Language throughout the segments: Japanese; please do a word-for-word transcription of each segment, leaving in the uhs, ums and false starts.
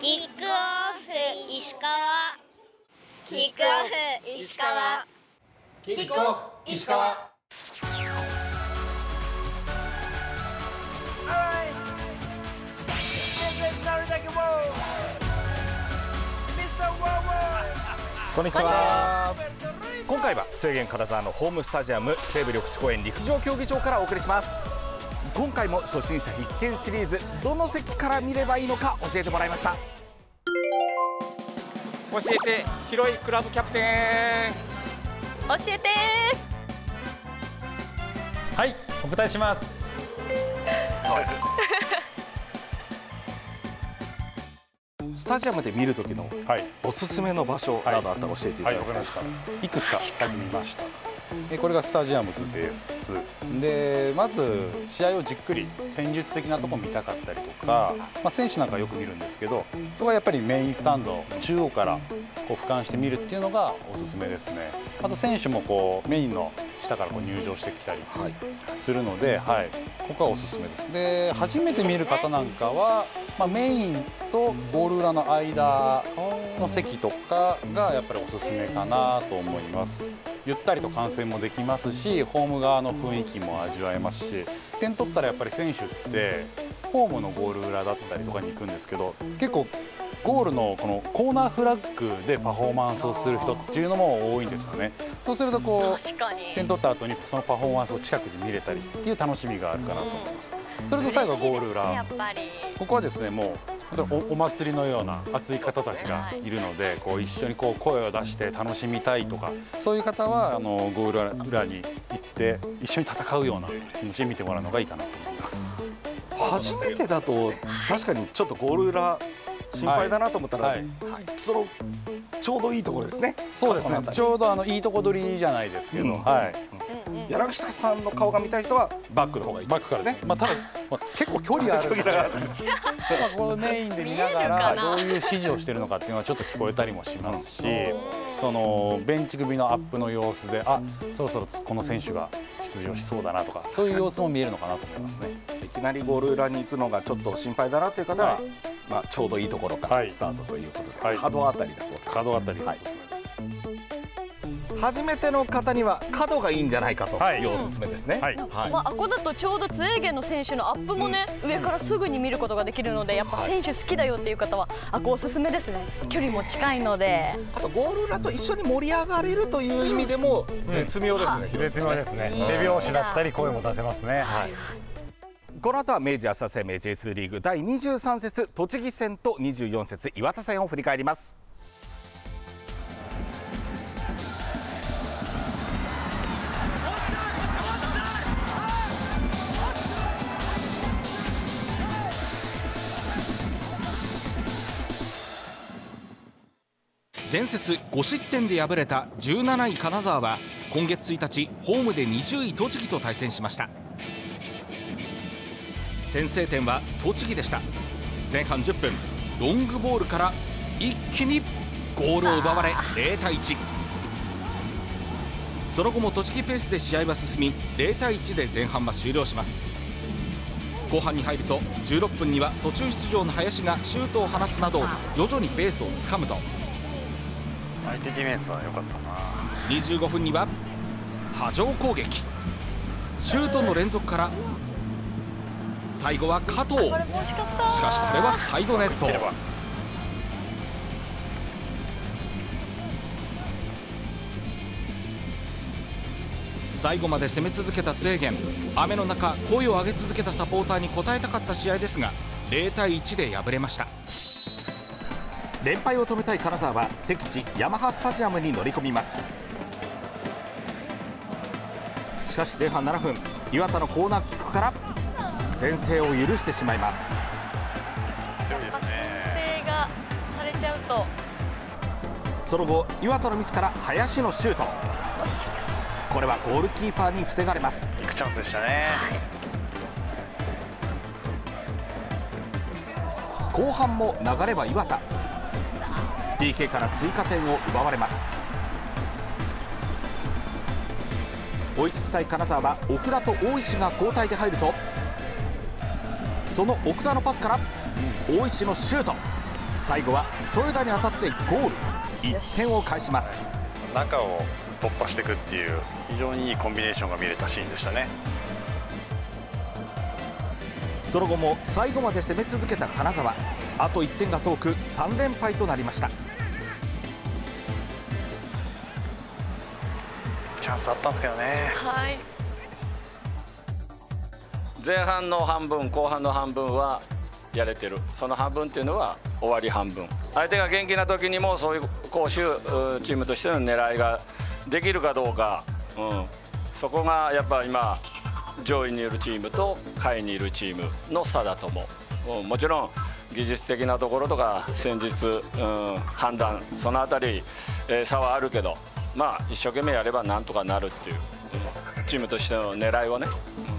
キックオフ石川。キックオフ石川。 キックオフ石川。こんにちは。今回は津江源金沢のホームスタジアム西武緑地公園陸上競技場からお送りします。今回も初心者必見シリーズ、どの席から見ればいいのか教えてもらいました。 教えて広いクラブキャプテン。 教えてはい、お答えします。 スタジアムで見る時のおすすめの場所などあったら教えていただきたいです。 いくつか書いてみました。これがスタジアムズです。でまず試合をじっくり戦術的なところ見たかったりとか、まあ、選手なんかよく見るんですけど、そこはやっぱりメインスタンド中央からこう俯瞰して見るっていうのがおすすめですね。あと選手もこうメインの下からこう入場してきたりするので、はい、ここはおすすめです。で初めて見る方なんかは、まあ、メインとゴール裏の間の席とかがやっぱりおすすめかなと思います。ゆったりと観戦もできますし、ホーム側の雰囲気も味わえますし、点取ったらやっぱり選手ってホームのゴール裏だったりとかに行くんですけど、結構ゴールのこのコーナーフラッグでパフォーマンスをする人っていうのも多いんですよね。そうするとこう点取った後にそのパフォーマンスを近くで見れたりっていう楽しみがあるかなと思います。それと最後はゴール裏、ここはですねもうお祭りのような熱い方たちがいるので、こう一緒にこう声を出して楽しみたいとか、そういう方はあのゴール裏に行って一緒に戦うような気持ちで見てもらうのがいいかなと思います。 初めてだと確かにちょっとゴール裏心配だなと思ったら、はいはい、そのちょうどいいところですね。 そうですね。ちょうどあのいいとこ取りじゃないですけど、うん、はい。 柳下さんの顔が見たい人はバックの方がいいですね。 バックからです。まあただ、まあ、結構距離があるんで、まあこのメインで見ながらどういう指示をしているのかっていうのはちょっと聞こえたりもしますし、そのベンチ組のアップの様子で、あ、そろそろこの選手が出場しそうだなとか、そういう様子も見えるのかなと思いますね。 いきなりゴール裏に行くのがちょっと心配だなという方は、はい、まあちょうどいいところからスタートということで、はい、角あたりだそうです。 角あたりがおすすめです。はい、 初めての方には角がいいんじゃないかというおすすめですね。 まあ、あこだとちょうど津江源の選手のアップもね、うん、上からすぐに見ることができるので、やっぱ選手好きだよっていう方はあこおすすめですね。距離も近いので、 あとゴール裏と一緒に盛り上がれるという意味でも絶妙ですね。 うん、絶妙ですね。手拍子だったり声も出せますね。はい。 この後は明治安田生命 ジェイツー リーグだいにじゅうさん節栃木戦とにじゅうよん節岩田戦を振り返ります。前節ご失点で敗れたじゅうなない金沢は今月ついたちホームでにじゅうい栃木と対戦しました。先制点は栃木でした。前半じゅっぷん、ロングボールから一気にゴールを奪われゼロたいいち。その後も栃木ペースで試合は進みゼロたいいちで前半は終了します。後半に入るとじゅうろっぷんには途中出場の林がシュートを放つなど徐々にペースをつかむと、 相手ディフェンスは良かったな。 にじゅうごふんには波状攻撃、シュートの連続から最後は加藤。しかしこれはサイドネット。最後まで攻め続けた津江源、雨の中声を上げ続けたサポーターに応えたかった試合ですがゼロたいいちで敗れました。連敗を止めたい金沢は敵地ヤマハスタジアムに乗り込みます。しかし前半ななふん、岩田のコーナーキックから先制を許してしまいます。 強いですね。 先制がされちゃうと、 その後岩田のミスから林のシュート、これはゴールキーパーに防がれます。 ビッグチャンスでしたね。 後半も流れは岩田、 ピーケー から追加点を奪われます。追いつきたい金沢は奥田と大石が交代で入ると、その奥田のパスから大石のシュート、 最後は豊田に当たってゴール、いってんを返します。 中を突破していくっていう非常にいいコンビネーションが見れたシーンでしたね。 その後も最後まで攻め続けた金沢、あといってんが遠くさん連敗となりました。 チャンスあったんですけどね。 はい、 前半の半分後半の半分はやれてる、その半分っていうのは終わり半分、相手が元気な時にもそういう攻守チームとしての狙いができるかどうか、うん、そこがやっぱ今上位にいるチームと下位にいるチームの差だと思う、うん、もちろん技術的なところとか戦術、うん、判断そのあたり、えー、差はあるけど、まあ一生懸命やればなんとかなるっていう、うん、チームとしての狙いをね、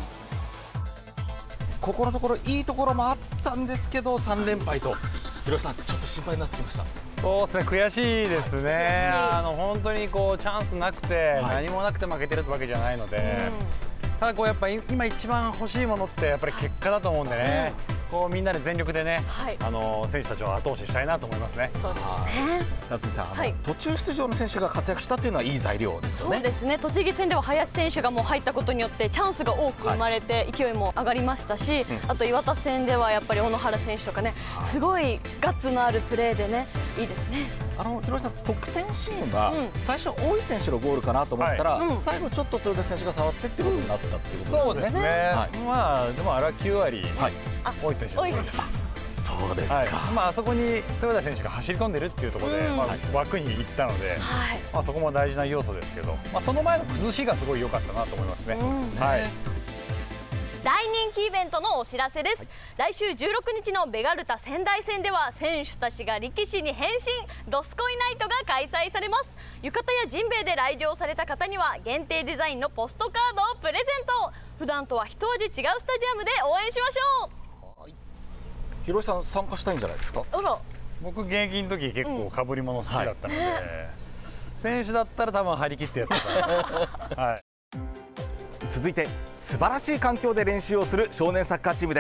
ここのところいいところもあったんですけどさん連敗と、広瀬さんちょっと心配になってきました。 そうですね、悔しいですね。あの本当にこうチャンスなくて、はい、何もなくて負けてるってわけじゃないので、うん、ただこうやっぱり今一番欲しいものってやっぱり結果だと思うんでね、うん、こうみんなで全力でね、はい、あの選手たちを後押ししたいなと思いますね。 そうですね。 夏美さん、 はい、 途中出場の選手が活躍したというのはいい材料ですよね。 そうですね。栃木戦では林選手がもう入ったことによってチャンスが多く生まれて勢いも上がりましたし、はい、あと岩田戦ではやっぱり小野原選手とかね、すごいガッツのあるプレーでね、いいですね。 あの広瀬さん、得点シーンは最初大井選手のゴールかなと思ったら、はい、最後ちょっと豊田選手が触ってってことになったっていうことですね。 そうですね。はい、まあでもあれはきゅう割、はい、大井選手のゴールです。 そうですか。はい、 まああそこに豊田選手が走り込んでるっていうところで、うん、まあ枠に行ったので、はい、まあそこも大事な要素ですけど、まあその前の崩しがすごい良かったなと思いますね。そうですね。はい。 大人気イベントのお知らせです、はい、来週じゅうろくにちのベガルタ仙台戦では選手たちが力士に変身ドスコイナイトが開催されます。浴衣やジンベエで来場された方には限定デザインのポストカードをプレゼント。普段とは一味違うスタジアムで応援しましょう。はい、 広瀬さん参加したいんじゃないですか。 あら、 僕現役の時結構被り物好きだったので、うん、はい、選手だったら多分張り切ってやってたと思います。はい。 続いて素晴らしい環境で練習をする少年サッカーチームです。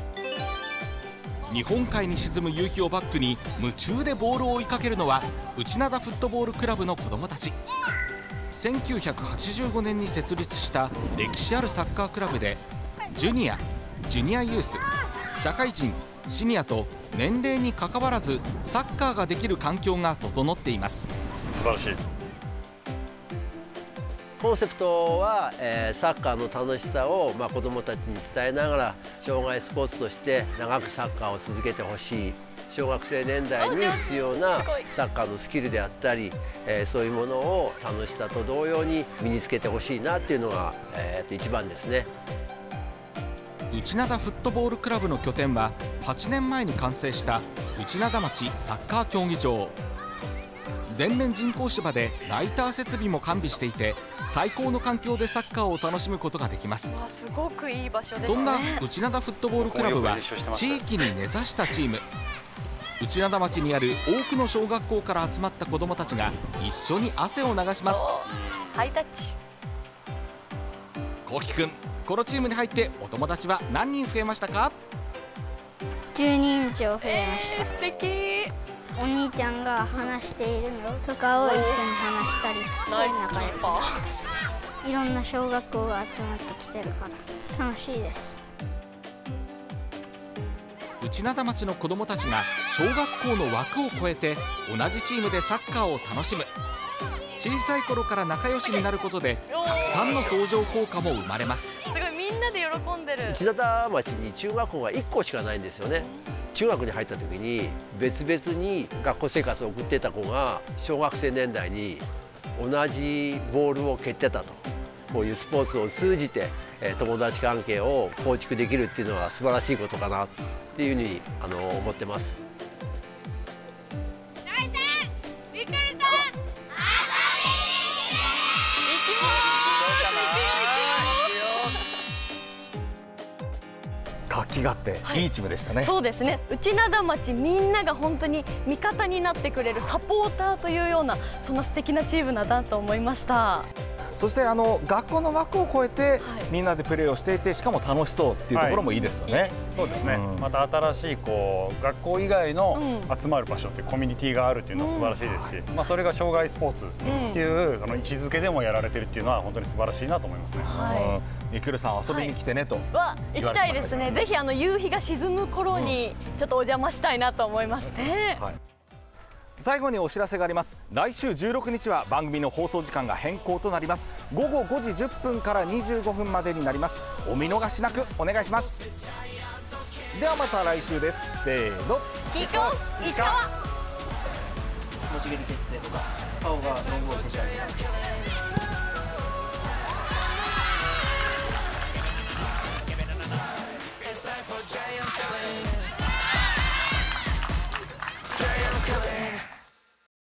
日本海に沈む夕日をバックに夢中でボールを追いかけるのは内灘フットボールクラブの子どもたち。せんきゅうひゃくはちじゅうごねんに設立した歴史あるサッカークラブで、ジュニア、ジュニアユース、社会人、シニアと年齢にかかわらずサッカーができる環境が整っています。 素晴らしい。 コンセプトは、えー、サッカーの楽しさを、まあ、子どもたちに伝えながら障害スポーツとして長くサッカーを続けてほしい、小学生年代に必要なサッカーのスキルであったり、えー、そういうものを楽しさと同様に身につけてほしいなっていうのが、えー、と一番ですね。 内灘フットボールクラブの拠点ははちねんまえに完成した内灘町サッカー競技場。全面人工芝でライター設備も完備していて、最高の環境でサッカーを楽しむことができます。 すごくいい場所ですね。 そんな内灘フットボールクラブは地域に根ざしたチーム。内灘町にある多くの小学校から集まった子どもたちが一緒に汗を流します。 ハイタッチ。 こうきくん、このチームに入ってお友達は何人増えましたか？ じゅうにん以上増えました。 えー、素敵。 お兄ちゃんが話しているのとかを一緒に話したりして仲良く、いろんな小学校が集まってきてるから楽しいです。 内灘町の子どもたちが小学校の枠を超えて同じチームでサッカーを楽しむ。小さい頃から仲良しになることでたくさんの相乗効果も生まれます。 すごい、みんなで喜んでる。 内灘町に中学校がいっこしかないんですよね。中学に入った時に別々に学校生活を送ってた子が小学生年代に同じボールを蹴ってたと。こういうスポーツを通じて友達関係を構築できるっていうのは素晴らしいことかなっていうふうにあの思ってます。 活気があっていいチームでしたね。はい、 そうですね。内灘町みんなが本当に味方になってくれるサポーターというような、そんな素敵なチームだなと思いました。 そしてあの学校の枠を超えてみんなでプレーをしていて、しかも楽しそうっていうところもいいですよね。はい、 そうですね、うん、また新しいこう学校以外の集まる場所っていうコミュニティがあるっていうのは素晴らしいですし、うん、まあそれが障害スポーツっていう、うん、あの位置づけでもやられてるっていうのは本当に素晴らしいなと思いますね。 はい、みくるさん遊びに来てねと、はい、 は行きたいですね。ぜひあの夕日が沈む頃にちょっとお邪魔したいなと思いますね。はい、 最後にお知らせがあります。来週じゅうろくにちは番組の放送時間が変更となります。ごごごじじゅっぷんからにじゅうごふんまでになります。お見逃しなくお願いします。ではまた来週です。せーの、 キックオフ石川。 持ち蹴り決定とか顔がロングを決定